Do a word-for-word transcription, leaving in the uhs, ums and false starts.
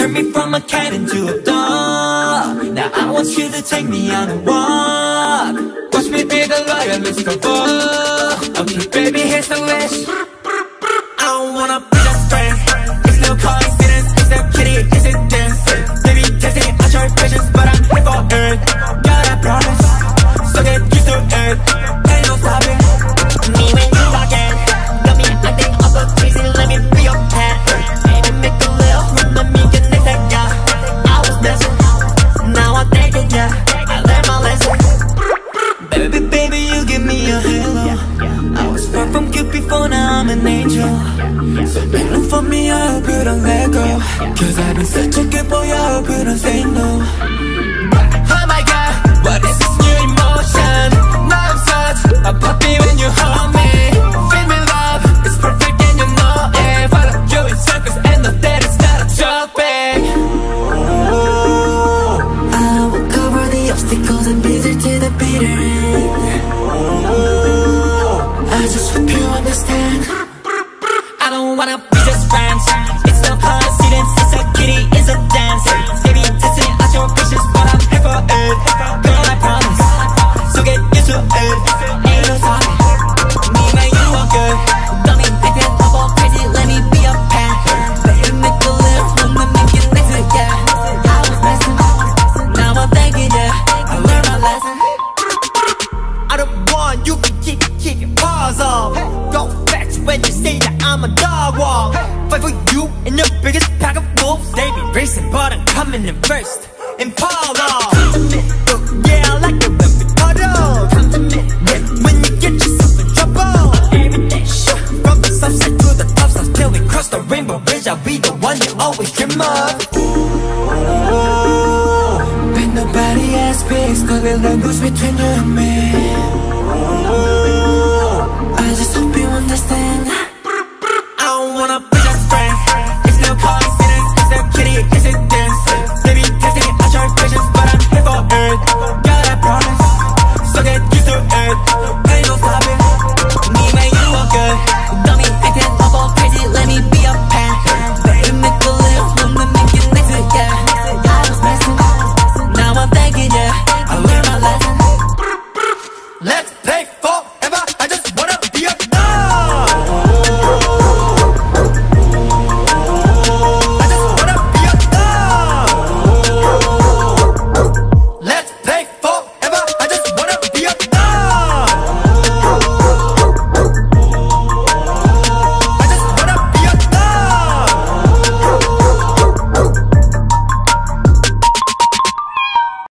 Turn me from a cat into a dog. Now I want you to take me on a walk. Watch me be the lion, let's go fuck. Okay baby, here's the wish. I don't wanna be just friends. It's no coincidence, it's no kitty, it's a dance. Baby, testing out your patience, but I'm here for it. God, I promise, so get used to it. Ain't no stopping me when you walk in. Got me acting up a crazy, let me be your pet. Maybe make a little room, let me get next to ya. I was messing, now I'm thinking, yeah, I learned my lesson. Baby, baby, you give me a halo. I was far from cute before, now I'm an angel. So make love for me, I hope you don't let go. Cause I've been such a good boy, I hope you don't say no. Oh my god, what is this new emotion? Now I'm such a puppy when you hold me. Feel me love, it's perfect and you know it. Follow you in circles and know that it's not a trophy. I will cover the obstacles and be there to the bitter end. I just hope you understand. I don't wanna be just friends. It's no coincidence, it's a kitty, it's a dance. Baby, testing out your patience, but I'm here for it. Girl, I promise, so get used to it. Ain't no stopping me when you are good. Don't be acting up all crazy, let me be your pet. Baby, make a little room, let me get next to ya. I was messing, now I'm thinking, yeah, I learned my lesson. I don't want you to keep kicking paws off. Don't fetch when you say that I'm a dog walk. Fight for you in the biggest pack of wolves. They be racing, but I'm coming in first. Impala. Come to me, oh, yeah, I like it when we cuddle. Come to me, yeah, when you get yourself in trouble. Every day, sure, from the south side to the top side till we cross the rainbow bridge. I'll be the one you always dream of. But nobody has space, cause the language between you and me. I just hope you understand.